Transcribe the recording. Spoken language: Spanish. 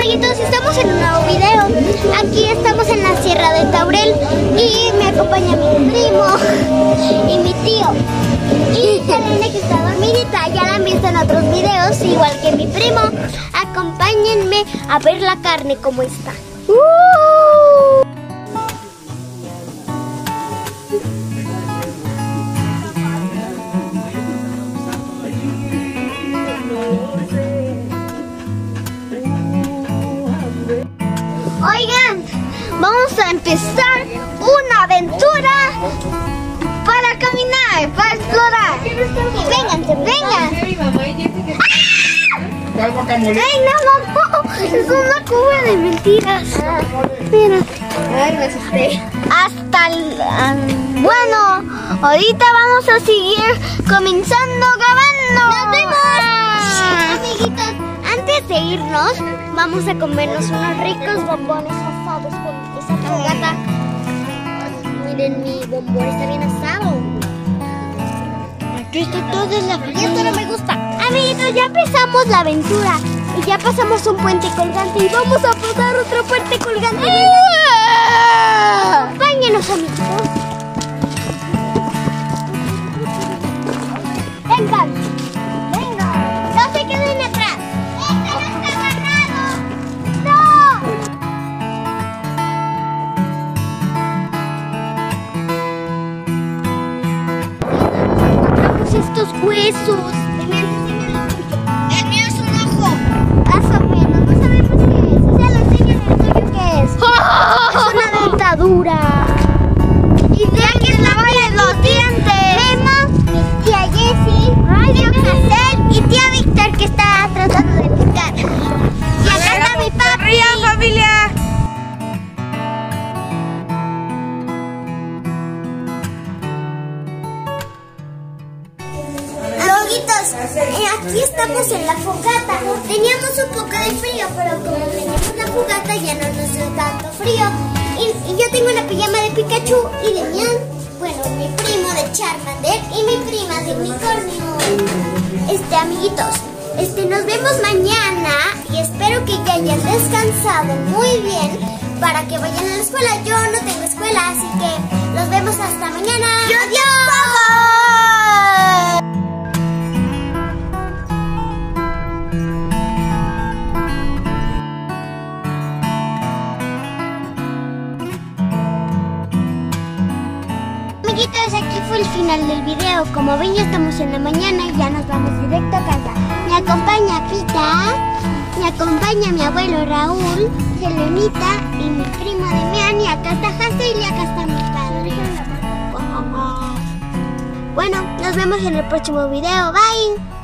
amiguitos, estamos en un nuevo video. Aquí estamos en la Sierra de Taurel y me acompaña mi primo y mi tío. Y Selene, que está dormidita, ya la han visto en otros videos, igual que mi primo. Acompáñenme a ver la carne como está. Oigan, vamos a empezar una aventura para caminar, para explorar. Vénganse, vengan. ¡Ay, no, mamá! Es una cuba de mentiras. Mira. Ay, me asusté. Bueno, ahorita vamos a seguir comenzando grabando. ¡Nos vemos! Amiguitos, antes de irnos, vamos a comernos unos ricos bombones asados con esa fogata. Miren, mi bombón está bien asado. Aquí está todo en la fogata. Y esto no me gusta. Amiguitos, ya empezamos la aventura. Y ya pasamos un puente colgante. Y vamos a pasar otro puente colgante. Acompáñenos, amiguitos. Vengan. Vengan. No se queden atrás. ¡Esto no está agarrado! ¡No! Encontramos estos huesos. El mío es un ojo. Más o menos. No sabemos qué es. Ya lo enseño en el tuyo qué es. Es una dentadura. Y de aquí es la valla de los dientes. Memo, mi tía Jessie, tío Casel y tía Víctor, que está tratando de picar. Y acá está mi papi. ¡Rían, familia! Amiguitos, aquí estamos en la fogata. Teníamos un poco de frío, pero como teníamos la fogata ya no nos dio tanto frío. Y yo tengo una pijama de Pikachu y de Mian. Bueno, mi primo de Charmander y mi prima de Unicornio. Amiguitos, nos vemos mañana y espero que ya hayan descansado muy bien para que vayan a la escuela. Yo no tengo escuela, así que nos vemos hasta mañana. ¡Adiós! Amiguitos, aquí fue el final del video. Como ven, ya estamos en la mañana y ya nos vamos directo a casa. Me acompaña Pita, me acompaña mi abuelo Raúl, Selenita y mi primo Demian. Y acá está Hazel y acá está mi padre. Bueno, nos vemos en el próximo video. Bye.